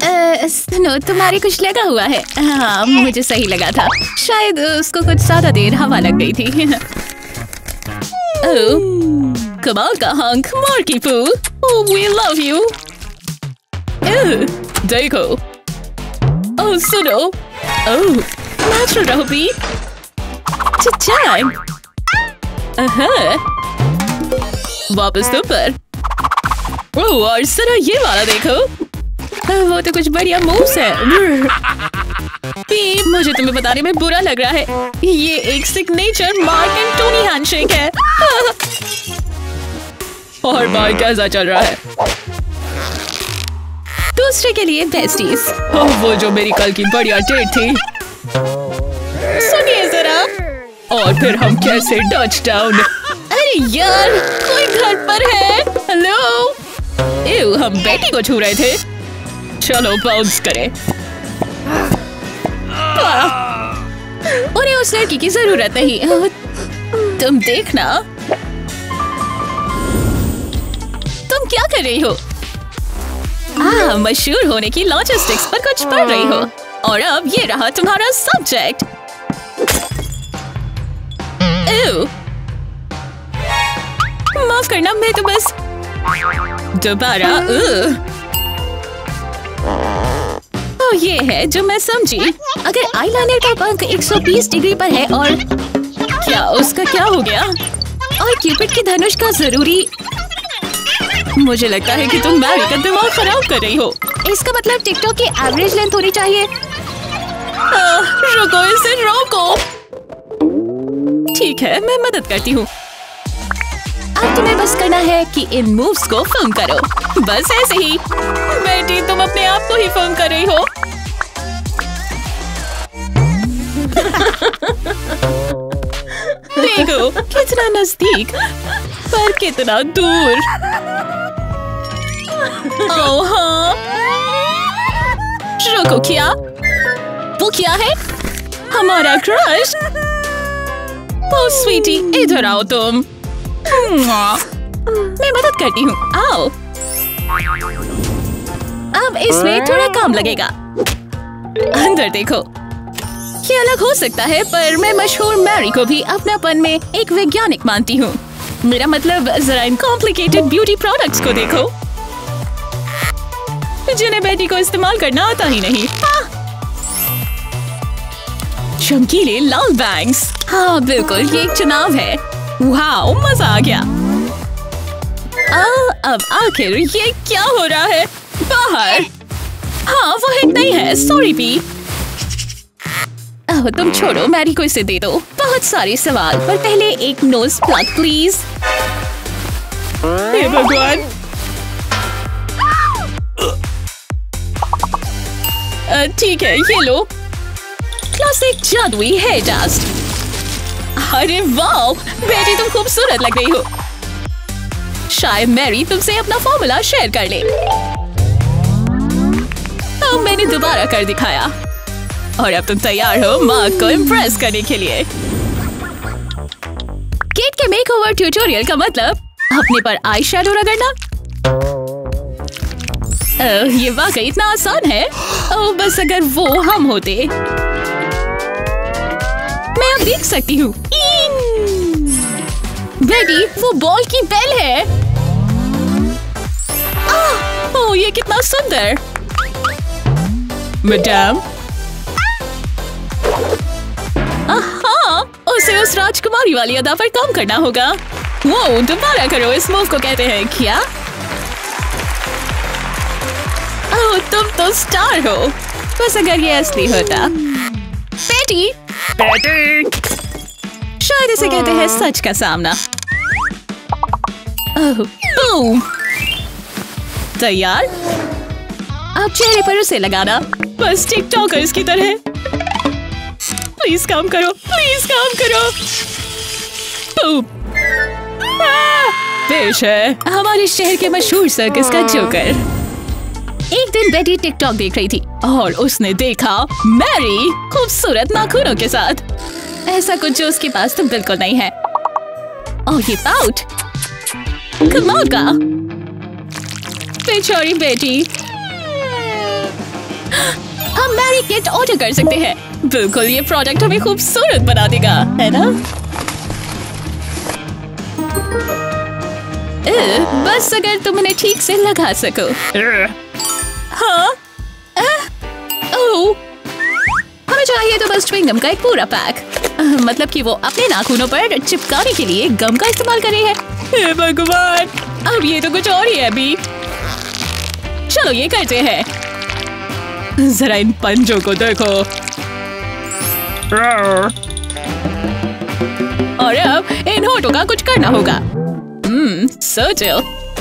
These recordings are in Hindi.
सुनो, तुम्हारे कुछ लगा हुआ है। हाँ, मुझे सही लगा था। शायद उसको कुछ ज्यादा देर हवा लग गई थी। ओह, कमाल का हंक मार्की पू। We love you। देखो। ओह सुनो। ओह, नेचुरल रहो भी। वापस तुम पर। ओह, और जरा ये वाला देखो। वो तो कुछ बढ़िया मूव्स है। मुझे तुम्हें बताने में बुरा लग रहा है। ये एक signature mark and Tony handshake है। और भाई कैसा चल रहा है? दूसरे के लिए बेस्टीज। वो जो मेरी कल की बढ़िया डेट थी। सुनिए जरा। और फिर हम कैसे टच डाउन। अरे यार, कोई घर पर है। हेलो। एव, हम बेटी को छू रहे थे। चलो बाउंस करें। उन्हें उस लड़की की जरूरत नहीं। तुम देखना। तुम क्या कर रही हो? मशहूर होने की लॉजिस्टिक्स पर कुछ पढ़ रही हो। और अब ये रहा तुम्हारा सब्जेक्ट। माफ करना, मैं तो बस दोबारा। ये है जो मैं समझी। अगर आईलाइनर का पंख 120 डिग्री पर है और क्या उसका क्या हो गया? और क्यूपिड की धनुष का जरूरी। मुझे लगता है कि तुम मैरी का दिमाग खराब कर रही हो। इसका मतलब टिकटॉक की एवरेज लेंथ होनी चाहिए। रुको, इसे रोको। ठीक है, मैं मदद करती हूँ। अब तुम्हें बस करना है कि इन मूव्स को फिल्म करो। बस ऐसे ही। बेटी, तुम अपने आप को ही फिल्म कर रही हो। देखो, कितना नजदीक पर कितना दूर। ओह हाँ। रुको, क्या? वो क्या है? हमारा क्रश। ओह स्वीटी, इधर आओ तुम। मैं मदद करती हूँ, आओ। अब इसमें थोड़ा काम लगेगा। अंदर देखो। ये अलग हो सकता है, पर मैं मशहूर मैरी को भी अपनापन में एक वैज्ञानिक मानती हूँ। मेरा मतलब जरा इन कॉम्प्लिकेटेड ब्यूटी प्रोडक्ट्स को देखो, जिन्हें बेटी को इस्तेमाल करना आता ही नहीं। चमकीले लाल बैंग्स। हाँ बिल्कुल, ये एक चुनाव है। वाओ, मजा आ गया। अब आखिर ये क्या हो रहा है? बाहर। हाँ, वो हिट नहीं है। Sorry P. तुम छोड़ो, मैरी को इसे दे दो। बहुत सारे सवाल, पर पहले एक नोज प्लग प्लीज। हे भगवान। ठीक है, ये लो। क्लासिक जादुई हेयर डस्ट। अरे वाह, बेटी तुम खूबसूरत लग रही हो। शायद मैरी तुमसे अपना फॉर्मूला शेयर कर ले। अब मैंने दोबारा कर दिखाया। और अब तुम तैयार हो माँ को इम्प्रेस करने के लिए। केट के मेकओवर ट्यूटोरियल का मतलब अपने पर आई शैडो रगड़ना। ये वाकई इतना आसान है। बस अगर वो हम होते। मैं अब देख सकती हूँ। बेटी, वो बॉल की बेल है। ओह, ये कितना सुंदर। मैडम। हाँ, उसे उस राजकुमारी वाली अदा पर काम करना होगा। वो दोबारा करो, इस मूव को कहते हैं क्या? ओह, तुम तो स्टार हो। बस अगर ये असली होता। बेटी। शायद इसे कहते हैं सच का सामना। ओह, तैयार? अब चेहरे पर उसे लगाना, बस टिकटॉकर्स की तरह। प्लीज काम करो, प्लीज काम करो। पेश है हमारे शहर के मशहूर सर्कस का जोकर। एक दिन बेटी टिकटॉक देख रही थी और उसने देखा मैरी खूबसूरत नाखूनों के साथ। ऐसा कुछ जो उसके पास तो बिल्कुल नहीं है। ओह, ये पाउट कमाल का। बेचारी बेटी। डुप्लीकेट ऑर्डर कर सकते हैं। बिल्कुल, ये प्रोडक्ट हमें खूबसूरत बना देगा, है ना? बस अगर तुम इन्हें ठीक से लगा सको। हाँ? ओह, हमें चाहिए तो बस च्युइंग गम का एक पूरा पैक। मतलब कि वो अपने नाखूनों पर चिपकाने के लिए गम का इस्तेमाल कर रही है। हे भगवान, अब ये तो कुछ और ही है अभी। चलो ये करते हैं। जरा इन पंजों को देखो। और अब इन होठों का कुछ करना होगा। सोचो।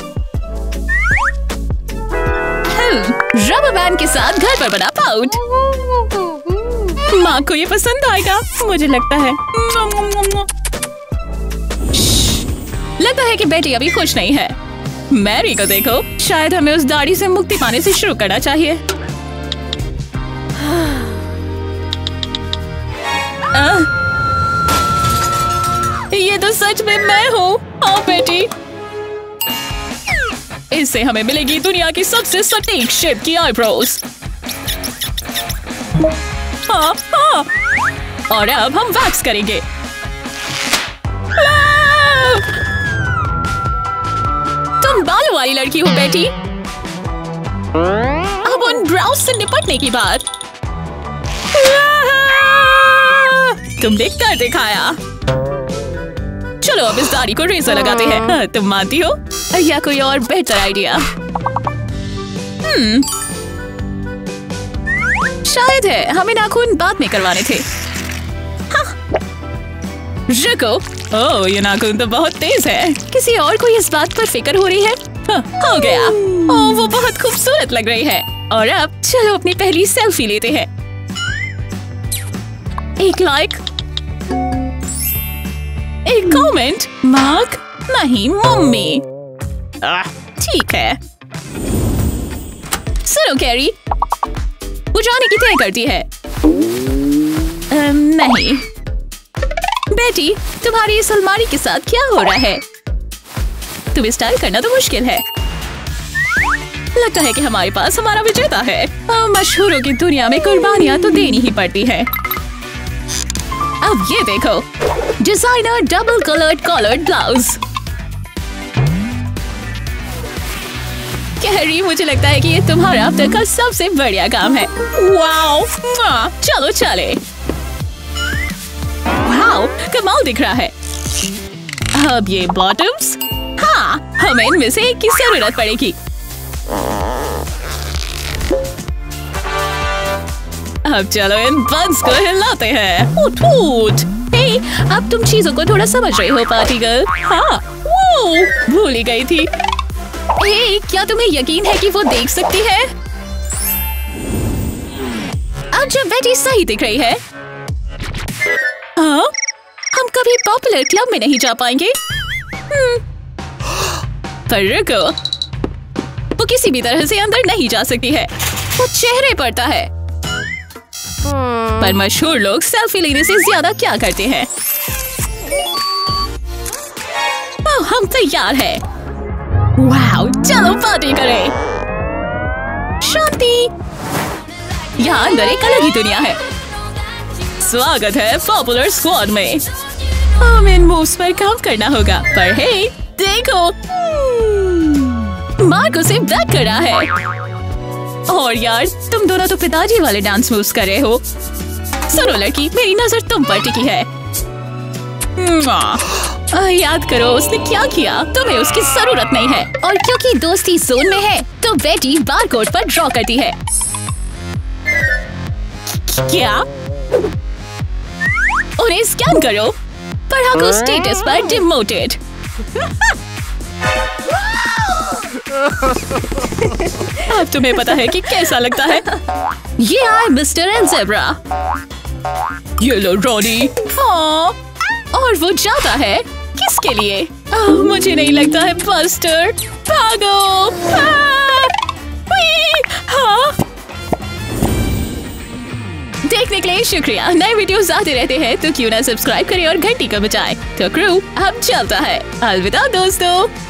रबर बैंड के साथ घर पर बना पाउट। माँ को ये पसंद आएगा, मुझे लगता है। लगता है कि बेटी अभी खुश नहीं है। मैरी को देखो, शायद हमें उस दाढ़ी से मुक्ति पाने से शुरू करना चाहिए। ये तो सच में मैं हूँ। हाँ बेटी, इससे हमें मिलेगी दुनिया की सबसे सटीक शेप की आईब्रोज। हाँ, हाँ। और अब हम वैक्स करेंगे। तुम बालों वाली लड़की हो बेटी। अब उन ब्राउज से निपटने की बात। तुमने कर दिखाया। चलो अब इस दाढ़ी को रेजर लगाते हैं। तुम मानती हो या कोई और बेहतर आइडिया? शायद है, हमें नाखून बाद में करवाने थे। हाँ। रुको, ओह ये नाखून तो बहुत तेज है। किसी और को इस बात पर फिक्र हो रही है? हाँ, हो गया। ओह वो बहुत खूबसूरत लग रही है। और अब चलो अपनी पहली सेल्फी लेते हैं। एक लाइक, एक कमेंट। मार्क नहीं, मम्मी। ठीक है। सुनो कैरी, वो जाने की तय करती है। नहीं बेटी, तुम्हारी इस अलमारी के साथ क्या हो रहा है? तुम्हें स्टाइल करना तो मुश्किल है। लगता है कि हमारे पास हमारा विजेता है। मशहूरों की दुनिया में कुर्बानियां तो देनी ही पड़ती है। अब ये देखो, designer double coloured blouse. Carrie, मुझे लगता है कि ये तुम्हारा अब तक का सबसे बढ़िया काम है। वाओ, चलो चले। वाओ, कमाल दिख रहा है। अब ये बॉटम्स, हाँ हमें इनमें से एक की जरूरत पड़ेगी। अब चलो इन बंस को हिलाते हैं। उठ उठ। हे, अब तुम चीजों को थोड़ा समझ रही हो पार्टी गर्ल। हाँ, वो भूल ही गई थी। हे, क्या तुम्हें यकीन है कि वो देख सकती है? अब जब बेटी सही दिख रही है। हाँ, हम कभी पॉपुलर क्लब में नहीं जा पाएंगे। पर रुको, वो किसी भी तरह से अंदर नहीं जा सकती है। वो चेहरे पड़ता है। पर मशहूर लोग सेल्फी लेने से ज्यादा क्या करते हैं? हम तैयार हैं। वाओ, चलो पार्टी करें। शांति, यहाँ अंदर एक अलग ही दुनिया है। स्वागत है पॉपुलर स्क्वाड में। हमें इन मूव्स पर काम करना होगा। पर हे, देखो, मार्क उसे बैक कर रहा है। और यार, तुम दोनों तो पिताजी वाले डांस मूव्स कर रहे हो। सुनो लड़की, मेरी नजर तुम पर टिकी है। याद करो उसने क्या किया। तुम्हें उसकी जरूरत नहीं है। और क्योंकि दोस्ती जोन में है तो बेटी बारकोड पर ड्रॉ करती है। क्या? उन्हें स्कैन करो। पढ़ाकू स्टेटस पर डिमोटेड। अब तुम्हें पता है कि कैसा लगता है। ये आए मिस्टर एंड ज़ेब्रा। ये लो रॉनी। और वो जाता है। किसके लिए? मुझे नहीं लगता है बस्टर। भागो। देखने के लिए शुक्रिया। नए वीडियोस आते रहते हैं तो क्यों ना सब्सक्राइब करें और घंटी को बजाएं। तो क्रू अब चलता है। अलविदा दोस्तों।